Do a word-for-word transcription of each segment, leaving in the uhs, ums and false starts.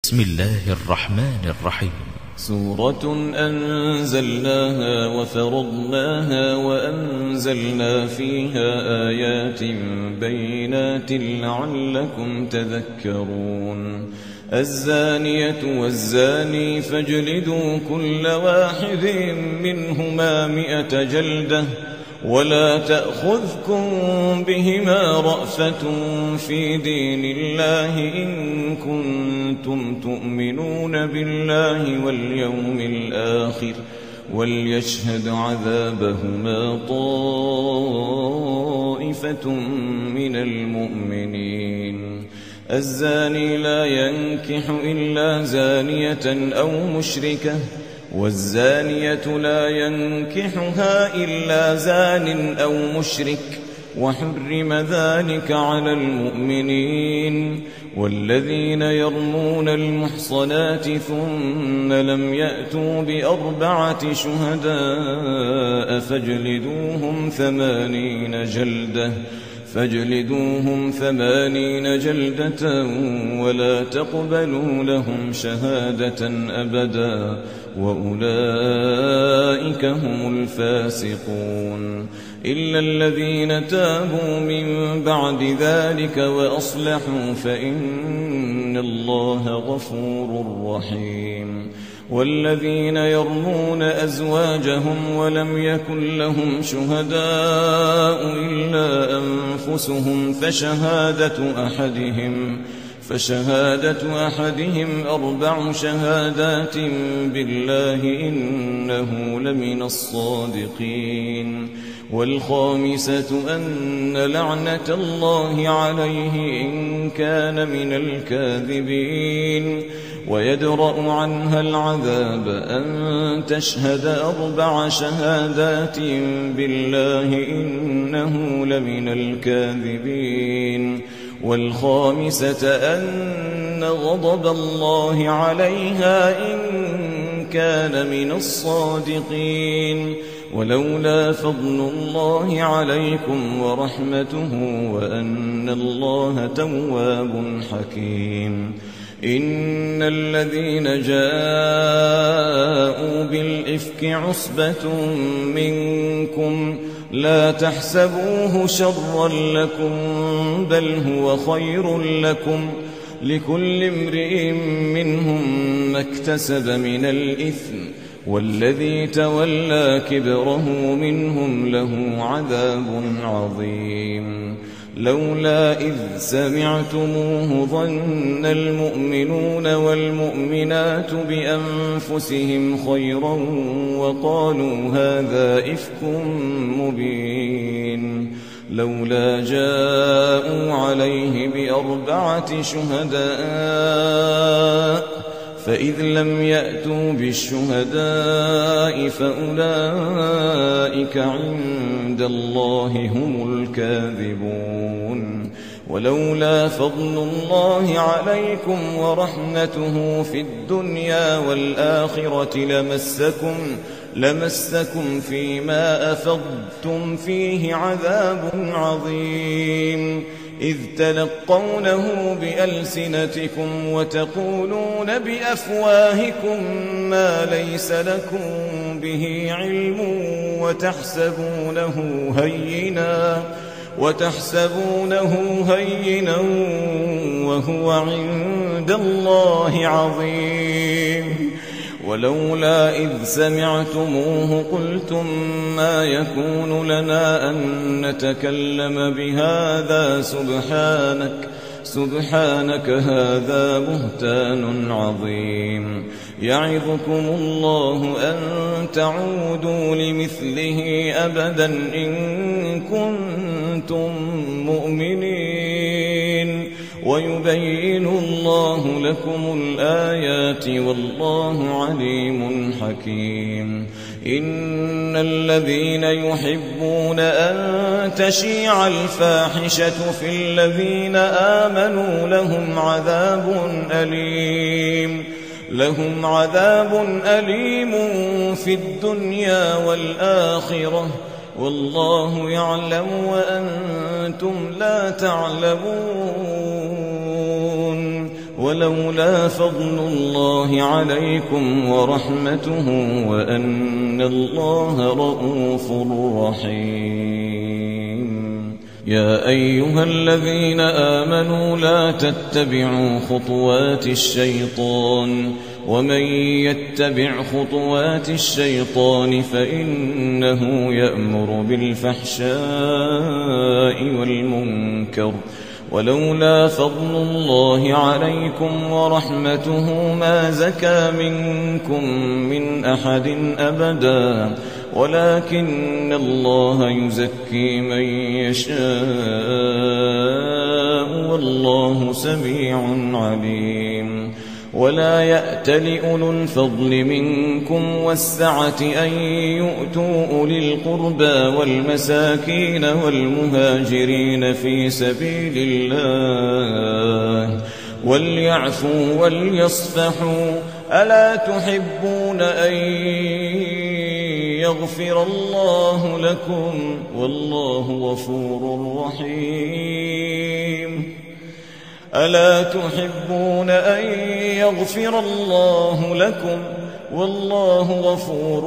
بسم الله الرحمن الرحيم. سورة أنزلناها وفرضناها وأنزلنا فيها آيات بينات لعلكم تذكرون. الزانية والزاني فاجلدوا كل واحد منهما مئة جلدة ولا تأخذكم بهما رأفة في دين الله إن كنتم تؤمنون بالله واليوم الآخر وليشهد عذابهما طائفة من المؤمنين. الزاني لا ينكح إلا زانية أو مشركة والزانية لا ينكحها إلا زان أو مشرك وحرم ذلك على المؤمنين. والذين يرمون المحصنات ثم لم يأتوا بأربعة شهداء فاجلدوهم ثمانين جلدة فاجلدوهم ثمانين جلدة ولا تقبلوا لهم شهادة أبدا وأولئك هم الفاسقون. إلا الذين تابوا من بعد ذلك وأصلحوا فإن الله غفور رحيم. والذين يرمون أزواجهم ولم يكن لهم شهداء إلا أنفسهم فشهادة أحدهم فشهادة أحدهم أربع شهادات بالله إنه لمن الصادقين. والخامسة أن لعنة الله عليه إن كان من الكاذبين. ويدرأ عنها العذاب أن تشهد أربع شهادات بالله إنه لمن الكاذبين. والخامسة أن غضب الله عليها إن كان من الصادقين. ولولا فضل الله عليكم ورحمته وأن الله تواب حكيم. إن الذين جاءوا بالإفك عصبة منكم لا تحسبوه شرا لكم بل هو خير لكم لكل امرئ منهم ما اكتسب من الإثم والذي تولى كبره منهم له عذاب عظيم. لولا إذ سمعتموه ظن المؤمنون والمؤمنات بأنفسهم خيرا وقالوا هذا إفك مبين. لولا جاءوا عليه بأربعة شهداء فإذ لم يأتوا بالشهداء فأولئك عند الله هم الكاذبون. ولولا فضل الله عليكم ورحمته في الدنيا والآخرة لمسكم لمسكم فيما أفضتم فيه عذاب عظيم. إذ تلقونه بألسنتكم وتقولون بأفواهكم ما ليس لكم به علم وتحسبونه هينا وتحسبونه هينا وهو عند الله عظيم. ولولا إذ سمعتموه قلتم ما يكون لنا أن نتكلم بهذا سبحانك سبحانك هذا بهتان عظيم. يعظكم الله أن تعودوا لمثله أبدا إن كنتم مؤمنين. ويبين الله لكم الآيات والله عليم حكيم. إن الذين يحبون أن تشيع الفاحشة في الذين آمنوا لهم عذاب أليم لهم عذاب أليم في الدنيا والآخرة والله يعلم وأنتم لا تعلمون. ولولا فضل الله عليكم ورحمته وأن الله رءوف رحيم. يا أيها الذين آمنوا لا تتبعوا خطوات الشيطان، ومن يتبع خطوات الشيطان فإنه يأمر بالفحشاء والمنكر، ولولا فضل الله عليكم ورحمته ما زكى منكم من أحد أبدا، ولكن الله يزكي من يشاء والله سميع عليم. ولا يأتل أولو الفضل منكم والسعة أن يؤتوا أولي القربى والمساكين والمهاجرين في سبيل الله وليعفوا وليصفحوا، ألا تحبون أن يغفر الله لكم والله غفور رحيم؟ ألا تحبون أن يغفر الله لكم والله غفور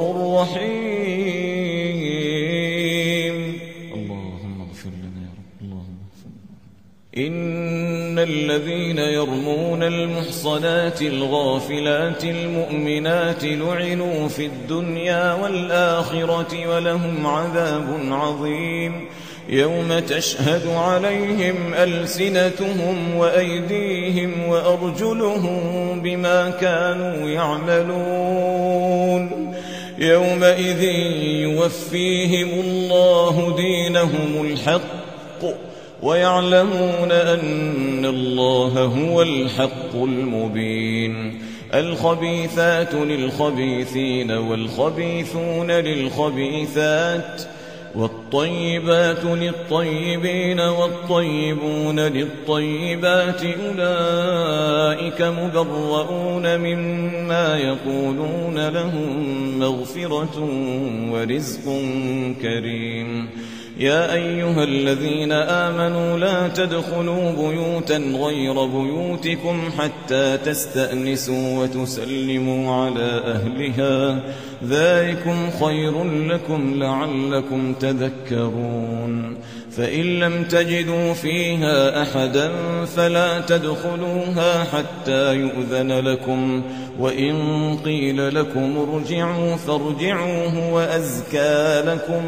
رحيم؟ اللهم اغفر لنا يا رب، اللهم اغفر لنا. إن الذين يرمون المحصنات الغافلات المؤمنات لعنوا في الدنيا والآخرة ولهم عذاب عظيم، يوم تشهد عليهم ألسنتهم وأيديهم وأرجلهم بما كانوا يعملون، يومئذ يوفيهم الله دينهم الحق ويعلمون أن الله هو الحق المبين. الخبيثات للخبيثين والخبيثون للخبيثات والطيبات للطيبين والطيبون للطيبات، أولئك مبرؤون مما يقولون، لهم مغفرة ورزق كريم. يا أيها الذين آمنوا لا تدخلوا بيوتا غير بيوتكم حتى تستأنسوا وتسلموا على أهلها، ذلكم خير لكم لعلكم تذكرون. فإن لم تجدوا فيها أحدا فلا تدخلوها حتى يؤذن لكم، وإن قيل لكم ارجعوا فارجعوا هو أزكى لكم،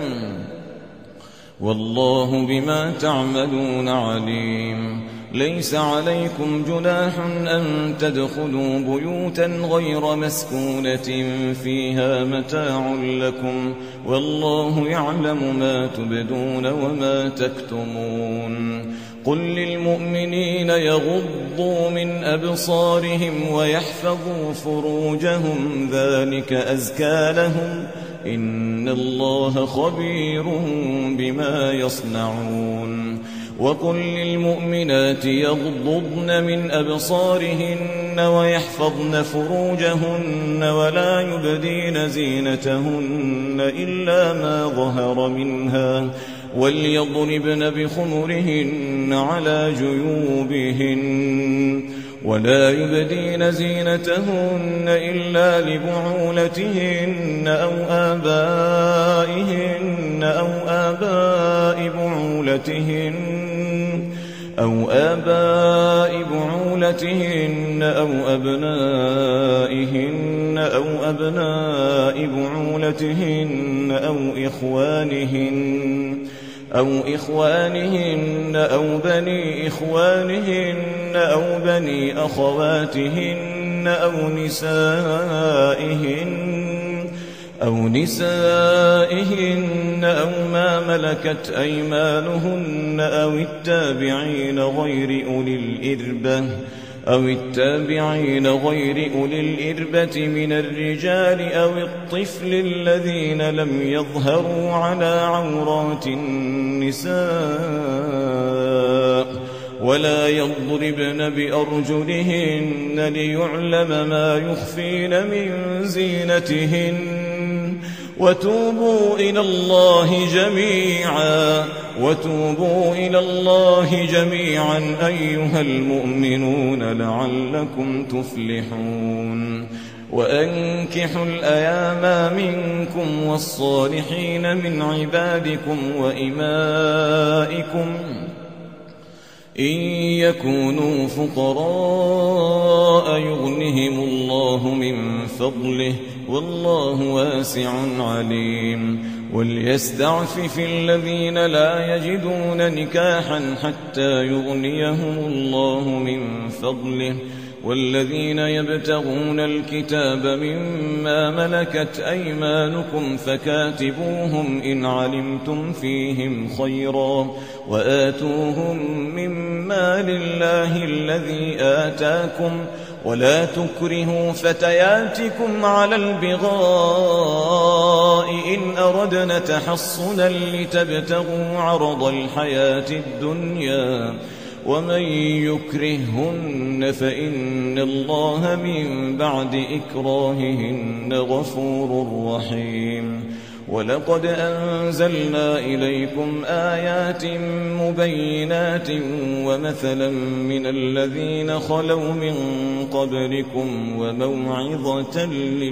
والله بما تعملون عليم. ليس عليكم جناح أن تدخلوا بيوتا غير مسكونة فيها متاع لكم، والله يعلم ما تبدون وما تكتمون. قل للمؤمنين يغضوا من أبصارهم ويحفظوا فروجهم، ذلك أزكى لهم، إن الله خبير بما يصنعون. وقل للمؤمنات يغضضن من أبصارهن ويحفظن فروجهن ولا يبدين زينتهن إلا ما ظهر منها، وليضربن بخمرهن على جيوبهن، ولا يبدين زينتهن إلا لبعولتهن أو آبائهن أو آباء بعولتهن أو آباء بعولتهن أو أبنائهن أو أبناء بعولتهن أو إخوانهن أو إخوانهن أو بني إخوانهن أو بني أخواتهن أو نسائهن أو نسائهن أو ما ملكت أيمانهن أو التابعين غير أولي الإربة أو التابعين غير أولي الإربة من الرجال أو الطفل الذين لم يظهروا على عورات النساء، ولا يضربن بأرجلهن ليعلم ما يخفين من زينتهن. وتوبوا إلى الله جميعا وتوبوا إلى الله جميعا أيها المؤمنون لعلكم تفلحون وأنكحوا الأيام منكم والصالحين من عبادكم وإمائكم إن يكونوا فقراء يغنهم الله من فضله والله واسع عليم وليستعفف الذين لا يجدون نكاحا حتى يغنيهم الله من فضله والذين يبتغون الكتاب مما ملكت أيمانكم فكاتبوهم إن علمتم فيهم خيرا وآتوهم مما لله الذي آتاكم ولا تكرهوا فتياتكم على البغاء إن أردنا تحصنا لتبتغوا عرض الحياة الدنيا ومن يكرههن فإن الله من بعد إكراههن غفور رحيم ولقد أنزلنا إليكم آيات مبينات ومثلا من الذين خلوا من قبلكم وموعظة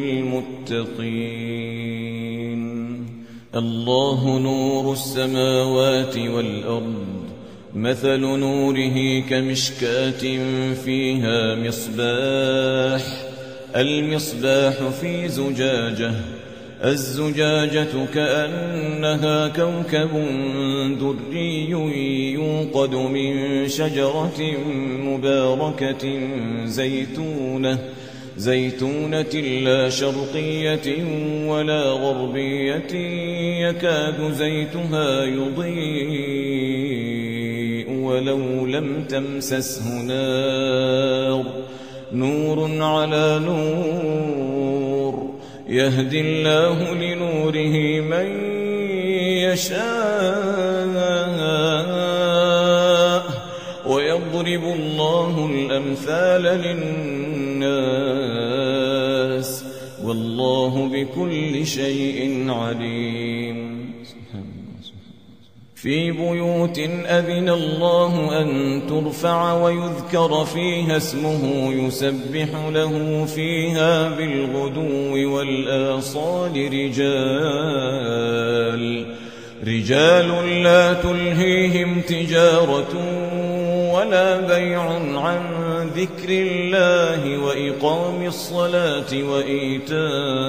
للمتقين الله نور السماوات والأرض مثل نوره كمشكاة فيها مصباح المصباح في زجاجة الزجاجة كأنها كوكب دري يوقد من شجرة مباركة زيتونة زيتونة لا شرقية ولا غربية يكاد زيتها يضيء ولو لم تمسسه نار نور على نور يهدي الله لنوره من يشاء ويضرب الله الأمثال للناس والله بكل شيء عليم في بيوت أذن الله أن ترفع ويذكر فيها اسمه يسبح له فيها بالغدو والآصال رجال رجال لا تلهيهم تجارة ولا بيع عن ذكر الله وإقام الصلاة وإيتاء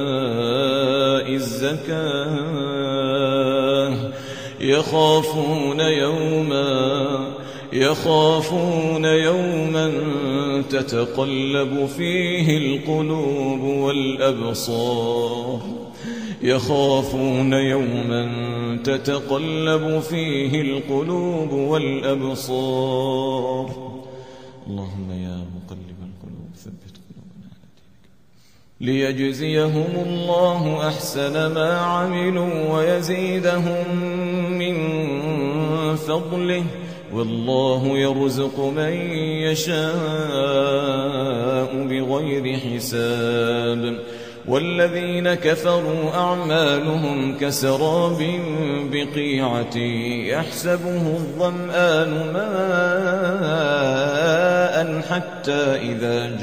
الزكاة يخافون يوما يخافون يوما تتقلب فيه القلوب والأبصار يخافون يوما تتقلب فيه القلوب والأبصار اللهم يا مقلب القلوب ثبت قلوبنا على دينك ليجزيهم الله أحسن ما عملوا ويزيدهم من فضله والله يرزق من يشاء بغير حساب والذين كفروا أعمالهم كسراب بقيعة يحسبه الظمآن ماء حتى إذا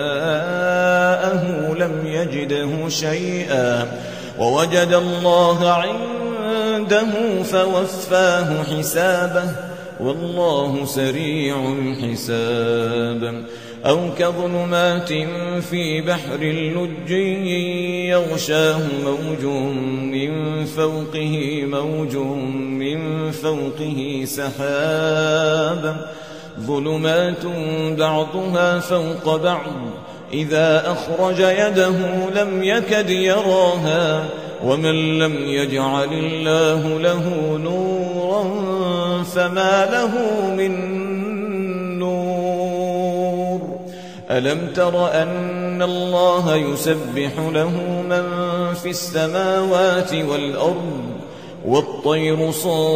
جاءه لم يجده شيئا ووجد الله عنده فوفاه حسابه والله سريع الحساب أو كظلمات في بحر اللج يغشاه موج من فوقه موج من فوقه سحاب ظلمات بعضها فوق بعض إذا أخرج يده لم يكد يراها ومن لم يجعل الله له نورا فما له من نور ألم تر أن الله يسبح له من في السماوات والأرض والطير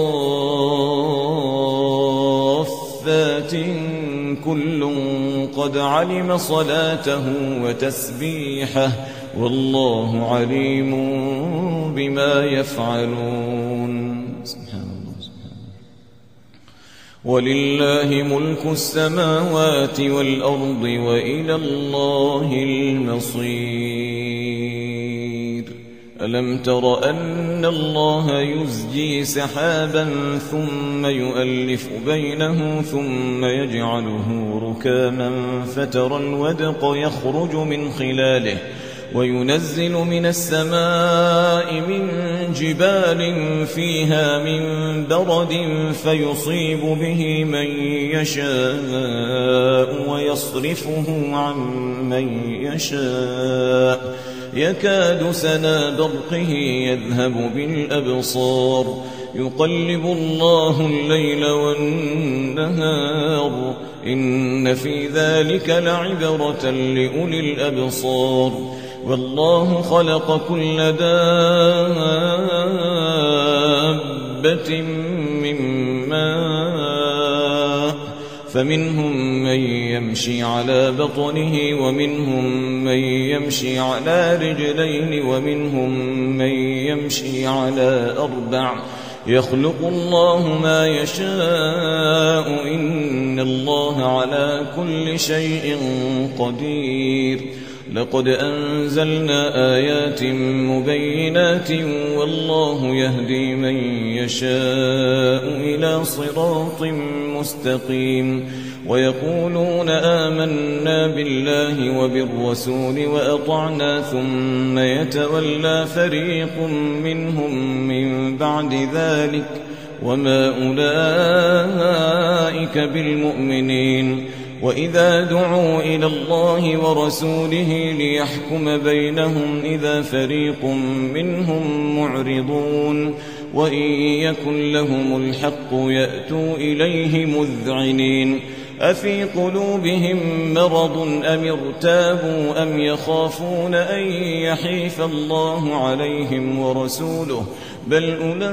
صافات كل قد علم صلاته وتسبيحه والله عليم بما يفعلون سبحان الله سبحان الله ولله ملك السماوات والأرض وإلى الله المصير. ألم تر أن الله يزجي سحابا ثم يؤلف بينه ثم يجعله ركاما فترى الودق يخرج من خلاله وينزل من السماء من جبال فيها من برد فيصيب به من يشاء ويصرفه عن من يشاء يكاد سنا برقه يذهب بالأبصار يقلب الله الليل والنهار إن في ذلك لعبرة لأولي الأبصار. والله خلق كل دابة من ماء فمنهم من يمشي على بطنه ومنهم من يمشي على رجلين ومنهم من يمشي على أربع يخلق الله ما يشاء إن الله على كل شيء قدير. لقد أنزلنا آيات مبينات والله يهدي من يشاء إلى صراط مستقيم. ويقولون آمنا بالله وبالرسول وأطعنا ثم يتولى فريق منهم من بعد ذلك وما أولئك بالمؤمنين. وإذا دعوا إلى الله ورسوله ليحكم بينهم إذا فريق منهم معرضون وإن يكن لهم الحق يأتوا إليه مذعنين. أفي قلوبهم مرض أم ارتابوا أم يخافون أن يحيف الله عليهم ورسوله بل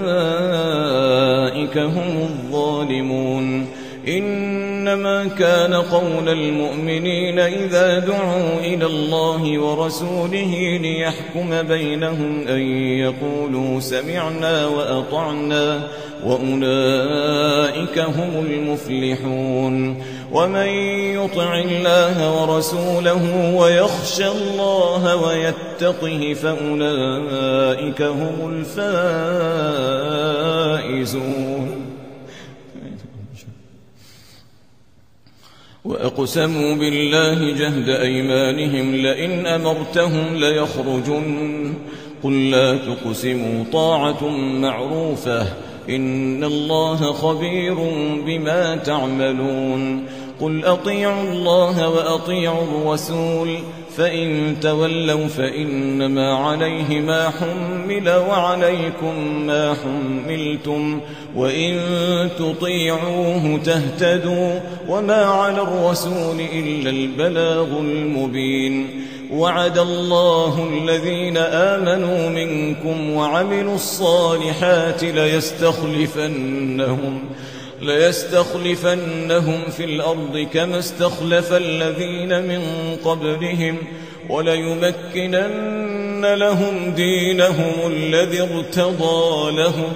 أولئك هم الظالمون. إنما كان قول المؤمنين إذا دعوا إلى الله ورسوله ليحكم بينهم أن يقولوا سمعنا وأطعنا وأولئك هم المفلحون. ومن يطع الله ورسوله ويخشى الله ويتقه فأولئك هم الفائزون. وأقسموا بالله جهد أيمانهم لئن أمرتهم ليخرجن قل لا تقسموا طاعة معروفة إن الله خبير بما تعملون. قل أطيعوا الله وأطيعوا الرسول فإن تولوا فإنما عليه ما حمل وعليكم ما حملتم وإن تطيعوه تهتدوا وما على الرسول إلا البلاغ المبين. وعد الله الذين آمنوا منكم وعملوا الصالحات ليستخلفنهم ليستخلفنهم في الأرض كما استخلف الذين من قبلهم وليمكنن لهم دينهم الذي ارتضى لهم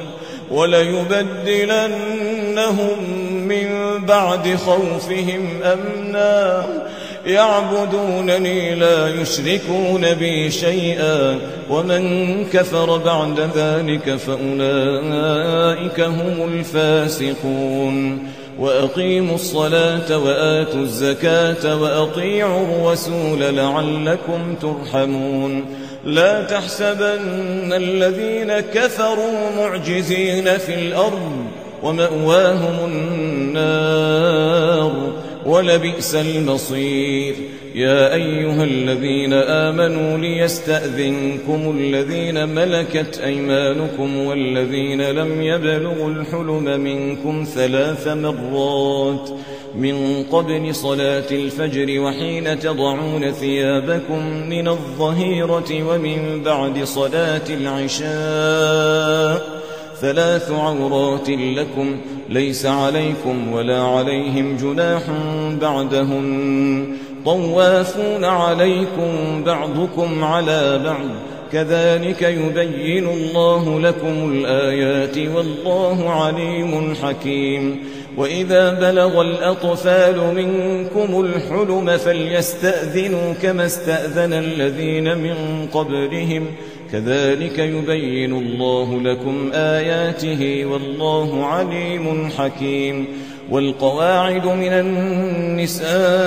وليبدلنهم من بعد خوفهم أمنا يعبدونني لا يشركون بي شيئا ومن كفر بعد ذلك فأولئك هم الفاسقون. وأقيموا الصلاة وآتوا الزكاة وأطيعوا الرسول لعلكم ترحمون. لا تحسبن الذين كفروا معجزين في الأرض ومأواهم النار ولبئس المصير. يا أيها الذين آمنوا ليستأذنكم الذين ملكت أيمانكم والذين لم يبلغوا الحلم منكم ثلاث مرات من قبل صلاة الفجر وحين تضعون ثيابكم من الظهيرة ومن بعد صلاة العشاء ثلاث عورات لكم ليس عليكم ولا عليهم جناح بعدهن طوافون عليكم بعضكم على بعض كذلك يبين الله لكم الآيات والله عليم حكيم. وإذا بلغ الأطفال منكم الحلم فليستأذنوا كما استأذن الذين من قبلهم كذلك يبين الله لكم آياته والله عليم حكيم. والقواعد من النساء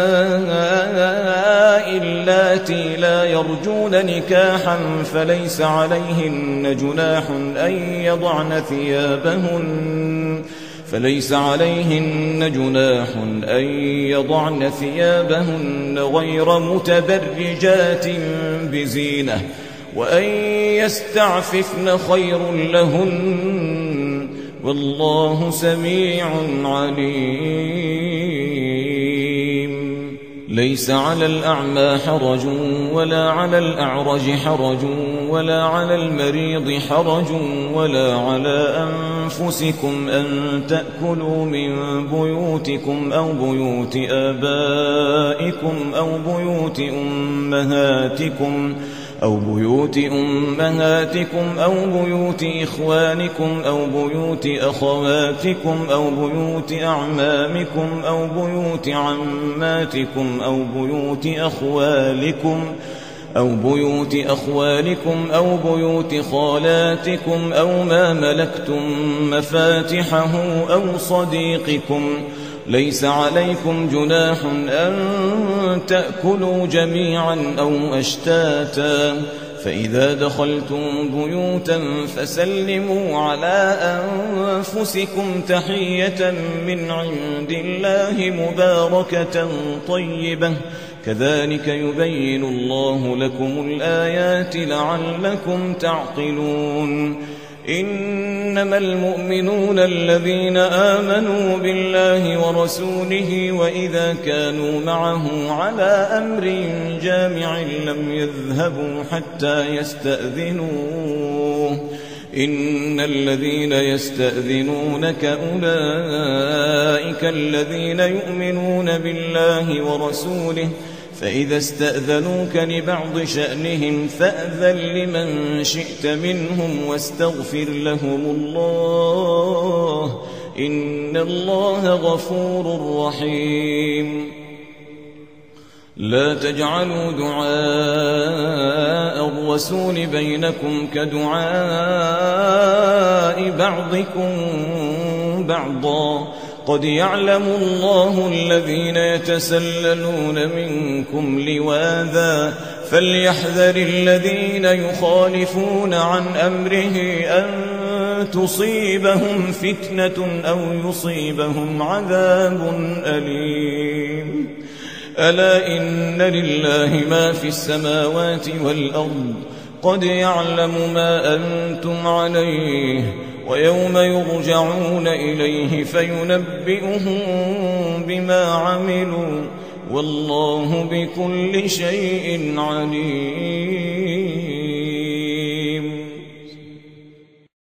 اللاتي لا يرجون نكاحا فليس عليهن جناح أن يضعن ثيابهن فليس عليهن جناح أن يضعن ثيابهن غير متبرجات بزينة وأن يستعففن خير لهن والله سميع عليم. ليس على الأعمى حرج ولا على الأعرج حرج ولا على المريض حرج ولا على أنفسكم أن تأكلوا من بيوتكم أو بيوت آبائكم أو بيوت أمهاتكم أو بيوت أمهاتكم أو بيوت إخوانكم أو بيوت أخواتكم أو بيوت أعمامكم أو بيوت عماتكم أو بيوت أخوالكم أو بيوت أخوالكم أو بيوت خالاتكم أو ما ملكتم مفاتحه أو صديقكم. ليس عليكم جناح أن تأكلوا جميعا أو أشتاتا فإذا دخلتم بيوتا فسلموا على أنفسكم تحية من عند الله مباركة طيبة كذلك يبين الله لكم الآيات لعلكم تعقلون. إنما المؤمنون الذين آمنوا بالله ورسوله وإذا كانوا معه على أمر جامع لم يذهبوا حتى يستأذنوه إن الذين يستأذنونك أولئك الذين يؤمنون بالله ورسوله فإذا استأذنوك لبعض شأنهم فأذن لمن شئت منهم واستغفر لهم الله إن الله غفور رحيم. لا تجعلوا دعاء الرسول بينكم كدعاء بعضكم بعضا قد يعلم الله الذين يتسللون منكم لواذا فليحذر الذين يخالفون عن أمره أن تصيبهم فتنة أو يصيبهم عذاب أليم. ألا إن لله ما في السماوات والأرض قد يعلم ما أنتم عليه ويوم يرجعون إليه فينبئهم بما عملوا والله بكل شيء عليم.